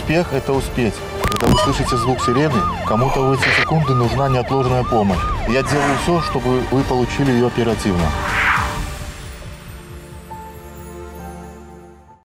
Успех – это успеть. Когда вы слышите звук сирены, кому-то в эти секунды нужна неотложная помощь. Я делаю все, чтобы вы получили ее оперативно.